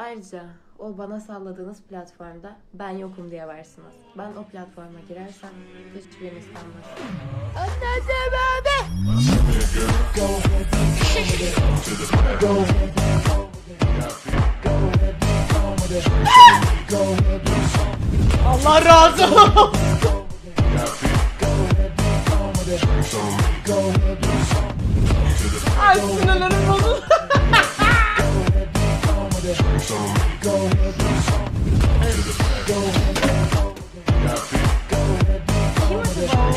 Ayrıca o bana salladığınız platformda ben yokum diye varsınız. Ben o platforma girersem hiçbiriniz kalmaz. Anladım abi. Allah razı olsun. Ay sinirlerim bozuldu. Kim acaba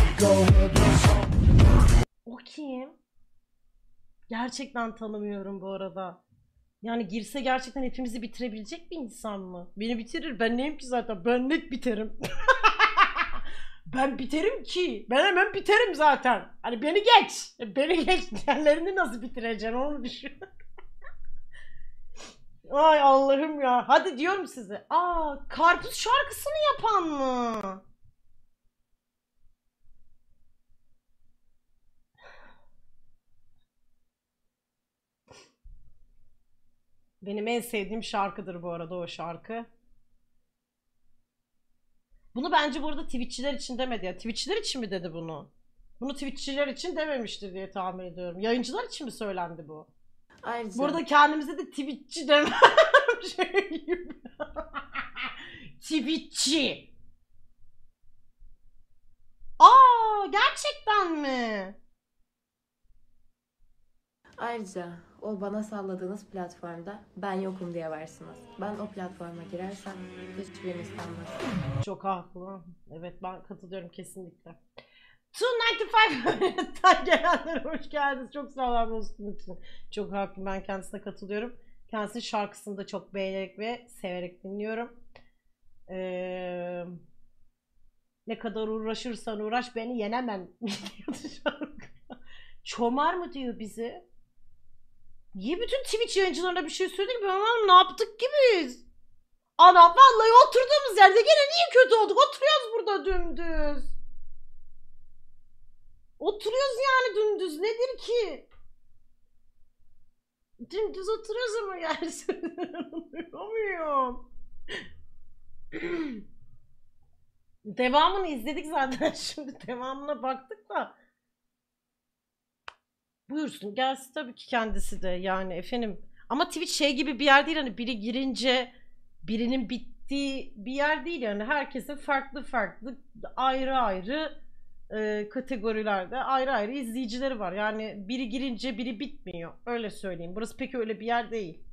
o? O kim? Gerçekten tanımıyorum bu arada. Yani girse gerçekten hepimizi bitirebilecek bir insan mı? Beni bitirir. Ben neyim ki zaten? Ben net biterim. Ben biterim ki. Ben hemen biterim zaten. Hani beni geç. Beni geç. Diğerlerini nasıl bitireceksin onu düşün. Ay Allah'ım ya. Hadi diyorum size. Aa, Karpuz şarkısını yapan mı? Benim en sevdiğim şarkıdır bu arada o şarkı. Bunu bence burada Twitch'çiler için demedi ya. Twitch'çiler için mi dedi bunu? Bunu Twitch'çiler için dememiştir diye tahmin ediyorum. Yayıncılar için mi söylendi bu? Ayrıca Burada kendimize de Twitch'çi demem şey gibi. Twitch'çi. Aa, gerçekten mi? Ayrıca o bana salladığınız platformda ben yokum diye varsınız. Ben o platforma girersem hiçbiriniz kalmaz. Çok haklı. Evet, ben katılıyorum kesinlikle. 295'ten gelenlere hoş geldiniz. Çok sağ olun dostum için. Çok haklı. Ben kendisine katılıyorum. Kendisinin şarkısını da çok beğenerek ve severek dinliyorum. Ne kadar uğraşırsan uğraş beni yenemem diyordu şarkı. Çomar mı diyor bize? Niye bütün Twitch yayıncılarına bir şey söyledik? Ben anlamadım, ne yaptık ki biz? Ana vallahi oturduğumuz yerde gene niye kötü olduk? Oturuyoruz burada dümdüz. Oturuyoruz yani dümdüz. Nedir ki? Dümdüz oturuyoruz ama yani anlamıyorum. Devamını izledik zaten. Şimdi devamına baktık da. Buyursun gelsin tabii ki kendisi de yani efendim. Ama Twitch şey gibi bir yer değil, hani biri girince birinin bittiği bir yer değil yani. Herkesin farklı farklı ayrı ayrı kategorilerde ayrı ayrı izleyicileri var. Yani biri girince biri bitmiyor. Öyle söyleyeyim. Burası pek öyle bir yer değil.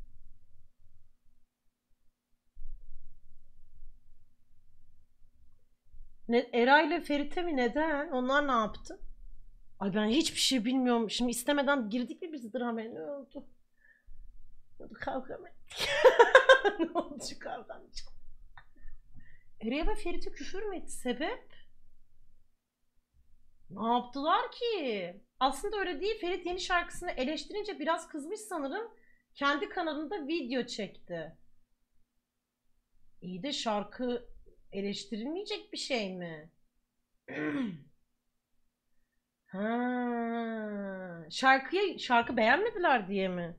Eray ile Ferit'e mi, neden? Onlar ne yaptı? Ay ben hiçbir şey bilmiyorum. Şimdi istemeden girdik mi biz dramaya, ne oldu? Kavga mı ettik? Ne oldu şu kavgadan? Eray'a ve Ferit'e küfür mü etti? Sebep? Ne yaptılar ki? Aslında öyle değil. Ferit yeni şarkısını eleştirince biraz kızmış sanırım. Kendi kanalında video çekti. İyi de şarkı eleştirilmeyecek bir şey mi? Ha, şarkı beğenmediler diye mi?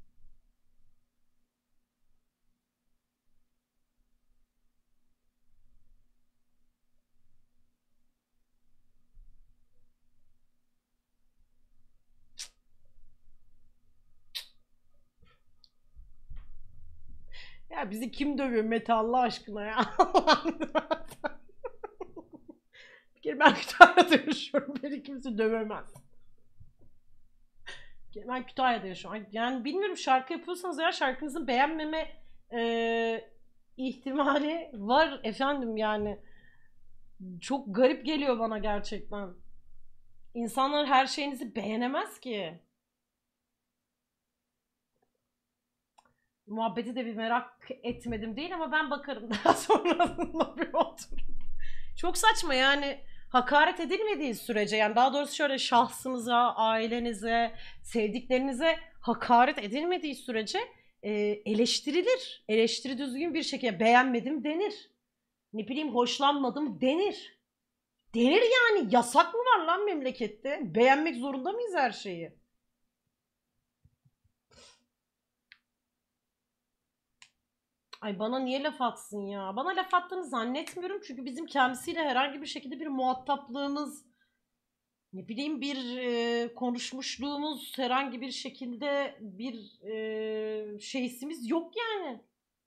Ya bizi kim dövüyor Mete Allah aşkına ya? Bir kere ben Kütahya'da yaşıyorum. Beni kimse dövemez. Ben Kütahya'da yaşıyorum. Yani bilmiyorum, şarkı yapıyorsanız eğer şarkınızı beğenmeme ihtimali var efendim yani. Çok garip geliyor bana gerçekten. İnsanlar her şeyinizi beğenemez ki. Muhabbeti de bir merak etmedim değil ama ben bakarım daha sonrasında bir oturup. Çok saçma yani, hakaret edilmediği sürece, yani daha doğrusu şöyle, şahsınıza, ailenize, sevdiklerinize hakaret edilmediği sürece eleştirilir. Eleştiri düzgün bir şekilde, beğenmedim denir. Ne bileyim, hoşlanmadım denir. Denir yani, yasak mı var lan memlekette? Beğenmek zorunda mıyız her şeyi? Ay bana niye laf atsın ya? Bana laf attığını zannetmiyorum çünkü bizim kendisiyle herhangi bir şekilde bir muhataplığımız, ne bileyim bir konuşmuşluğumuz, herhangi bir şekilde bir şeysimiz yok yani.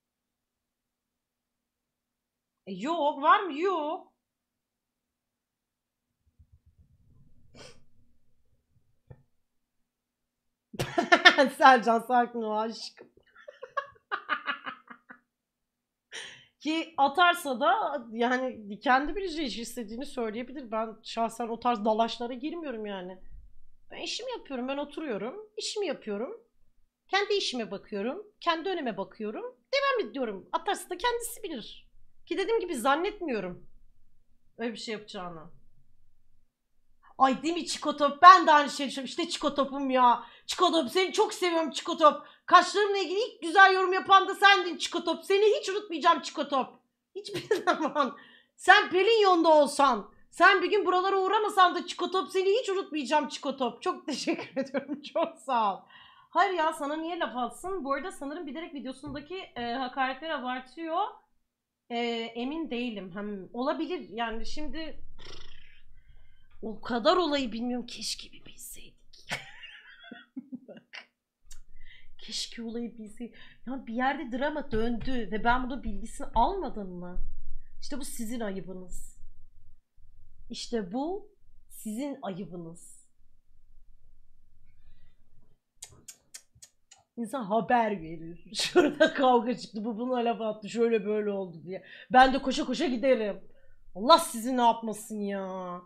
Yok, var mı? Yok. Sercan sakin ol aşkım. Ki atarsa da yani kendi bileceği iş istediğini söyleyebilir. Ben şahsen o tarz dalaşlara girmiyorum yani. Ben işimi yapıyorum, ben oturuyorum, işimi yapıyorum. Kendi işime bakıyorum, kendi önüme bakıyorum, devam ediyorum. Atarsa da kendisi bilir. Ki dediğim gibi zannetmiyorum öyle bir şey yapacağını. Ay değil mi Çikotop? Ben de aynı şeyi düşünüyorum. İşte Çikotop'um ya. Çikotop seni çok seviyorum Çikotop. Kaşlarımla ilgili ilk güzel yorum yapan da sendin Çikotop. Seni hiç unutmayacağım Çikotop. Hiçbir zaman. Sen Pelinyon'da olsan, sen bir gün buralara uğramasan da Çikotop seni hiç unutmayacağım Çikotop. Çok teşekkür ediyorum. Çok sağ ol. Hayır ya sana niye laf atsın? Bu arada sanırım bilerek videosundaki hakaretleri abartıyor. Emin değilim. Hem olabilir yani şimdi o kadar olayı bilmiyorum. Keşke bir bilseydik. Bak. Keşke olayı bilseydik. Ya bir yerde drama döndü ve ben bunun bilgisini almadım mı? İşte bu sizin ayıbınız. İşte bu sizin ayıbınız. İnsan haber verir. Şurada kavga çıktı, bu buna laf attı, şöyle böyle oldu diye. Ben de koşa koşa giderim. Allah sizi ne yapmasın ya.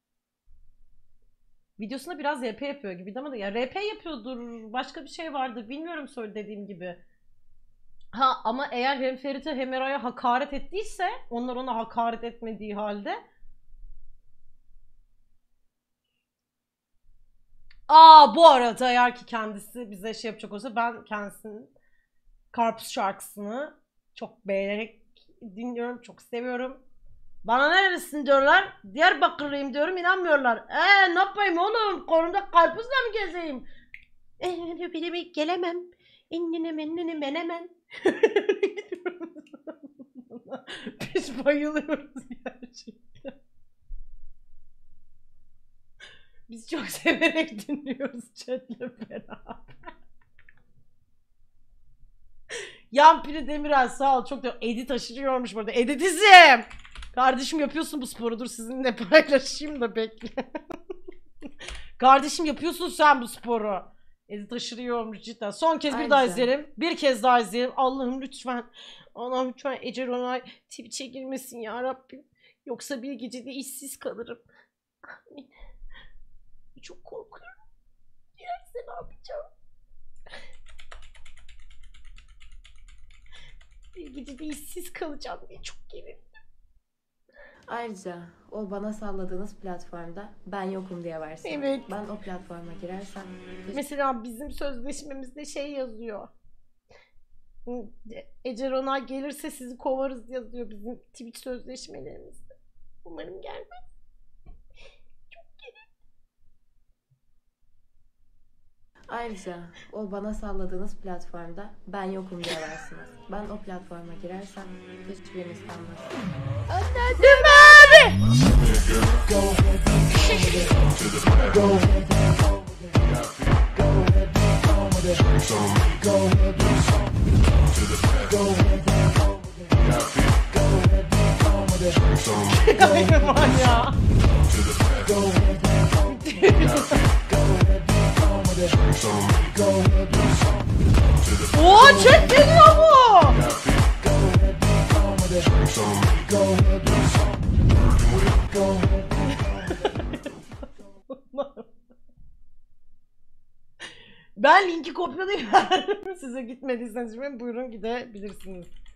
Videosunda biraz RP yapıyor gibi ama ya RP yapıyordur, başka bir şey vardır bilmiyorum söylediğim gibi. Ha ama eğer hem Ferit'e hem Eray'a hakaret ettiyse, onlar ona hakaret etmediği halde. Bu arada eğer ki kendisi bize şey yapacak olsa ben kendisinin Karpuz şarkısını çok beğenerek dinliyorum, çok seviyorum. Bana nerelisin diyorlar. Diyarbakırlıyım diyorum, inanmıyorlar. Ne yapayım oğlum? Kolumda karpuzla mı gezeyim? Bilimi gelemem. İnnine mennine menemen. Biz bayılıyoruz gerçekten. Biz çok severek dinliyoruz chatle beraber. Yampiri Demirel sağ ol, çok da edit aşırıyormuş burada. Editizm! Kardeşim yapıyorsun bu sporu, dur sizinle paylaşayım da bekle. Kardeşim yapıyorsun sen bu sporu. Edit aşırıyormuş cidden. Son kez bir daha izleyelim. Bir kez daha izleyelim. Allah'ım lütfen. Allah'ım lütfen Ece Ronay Twitch'e girmesin ya Rabbim. Yoksa bir gecede işsiz kalırım. Amin. Çok korkuyorum. Girerse ne yapacağım? Bir gecede işsiz kalacağım diye çok gerildim. Ayrıca o bana salladığınız platformda ben yokum diye varsın. Evet. Ben o platforma girersem... Mesela bizim sözleşmemizde şey yazıyor. Ece Ronay gelirse sizi kovarız yazıyor bizim Twitch sözleşmelerimizde. Umarım gelmez. Ayrıca o bana salladığınız platformda ben yokum diye varsınız. Ben o platforma girersem hiçbiriniz kalmaz. Anladım abi. Aman ya. Oo chat geliyor bu. Ben linki kopyalayıp verdim size, gitmediyseniz buyurun gidebilirsiniz.